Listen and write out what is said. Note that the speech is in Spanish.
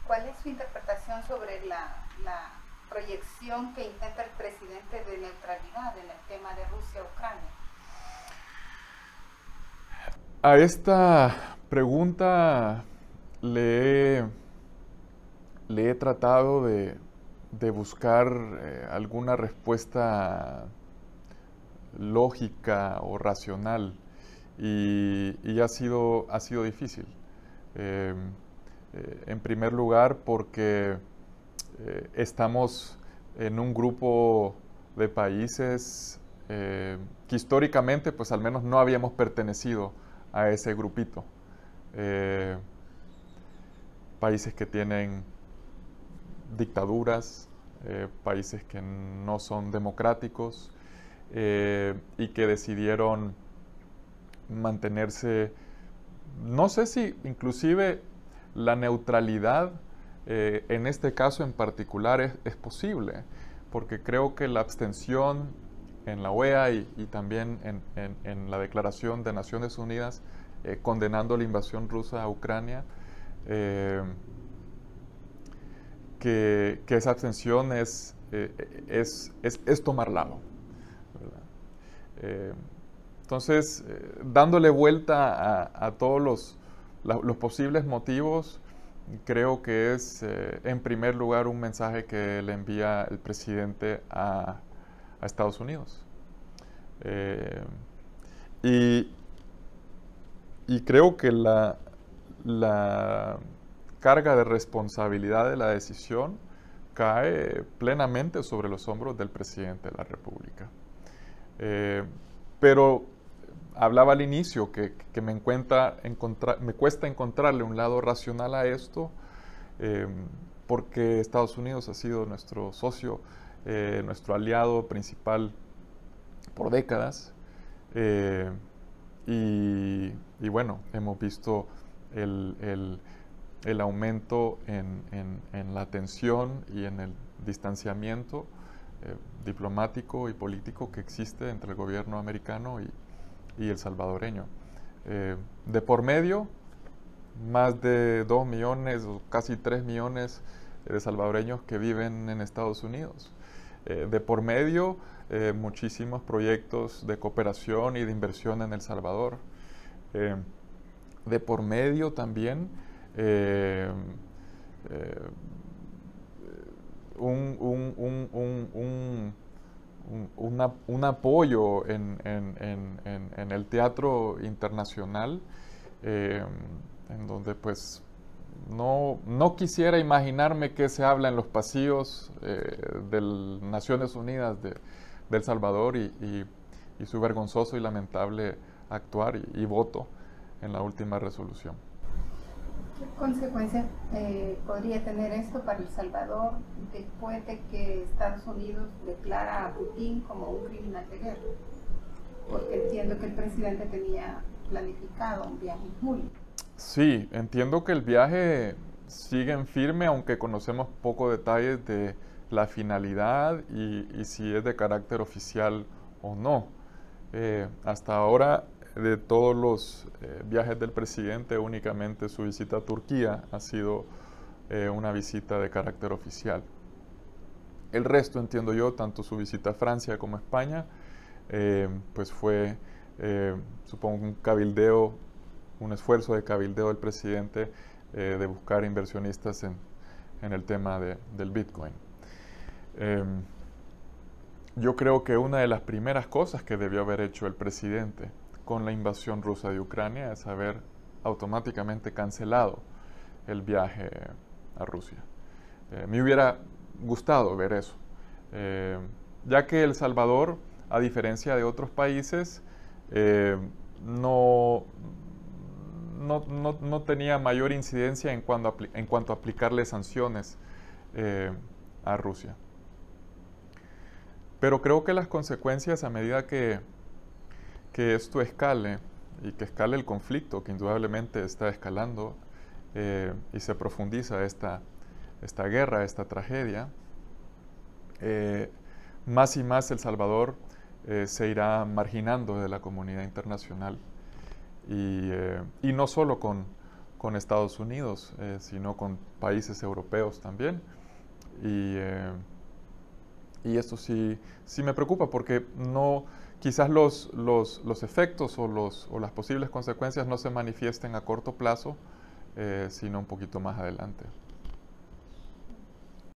¿Cuál es su interpretación sobre la proyección que intenta el presidente de neutralidad en el tema de Rusia-Ucrania? A esta pregunta le he tratado de buscar alguna respuesta lógica o racional y ha sido difícil. Eh, en primer lugar, porque estamos en un grupo de países que históricamente, pues al menos no habíamos pertenecido a ese grupito. Eh, Países que tienen dictaduras, países que no son democráticos y que decidieron mantenerse, no sé si inclusive la neutralidad en este caso en particular es posible, porque creo que la abstención en la OEA y también en la Declaración de Naciones Unidas condenando la invasión rusa a Ucrania, que esa abstención es tomar lado, ¿verdad? Eh, entonces, dándole vuelta a todos los posibles motivos, creo que es, en primer lugar, un mensaje que le envía el presidente a Estados Unidos. Eh, y, y creo que la carga de responsabilidad de la decisión cae plenamente sobre los hombros del presidente de la República. Pero hablaba al inicio que me cuesta encontrarle un lado racional a esto, eh, porque Estados Unidos ha sido nuestro socio, nuestro aliado principal por décadas. eh, y bueno, hemos visto el aumento en la tensión y en el distanciamiento diplomático y político que existe entre el gobierno americano y el salvadoreño. De por medio, más de 2 millones o casi 3 millones de salvadoreños que viven en Estados Unidos. De por medio, muchísimos proyectos de cooperación y de inversión en El Salvador. De por medio también eh, eh, un apoyo en el teatro internacional, eh, en donde pues no quisiera imaginarme qué se habla en los pasillos de Naciones Unidas de El Salvador y su vergonzoso y lamentable actuar y voto en la última resolución. ¿Qué consecuencias podría tener esto para El Salvador después de que Estados Unidos declara a Putin como un criminal de guerra? Porque entiendo que el presidente tenía planificado un viaje en julio. Sí, entiendo que el viaje sigue en firme, aunque conocemos pocos detalles de la finalidad y si es de carácter oficial o no. Hasta ahora, de todos los viajes del presidente, únicamente su visita a Turquía ha sido una visita de carácter oficial. El resto, entiendo yo, tanto su visita a Francia como a España, pues fue, supongo, un cabildeo, un esfuerzo de cabildeo del presidente de buscar inversionistas en el tema del Bitcoin. Yo creo que una de las primeras cosas que debió haber hecho el presidente con la invasión rusa de Ucrania es haber automáticamente cancelado el viaje a Rusia. Me hubiera gustado ver eso, ya que El Salvador, a diferencia de otros países, no, no tenía mayor incidencia en cuanto a aplicarle sanciones a Rusia. Pero creo que las consecuencias a medida que esto escale y que escale el conflicto, que indudablemente está escalando y se profundiza esta guerra, esta tragedia, más y más El Salvador se irá marginando de la comunidad internacional y no solo con Estados Unidos, sino con países europeos también. Y esto sí me preocupa porque quizás los efectos o las posibles consecuencias no se manifiesten a corto plazo, sino un poquito más adelante.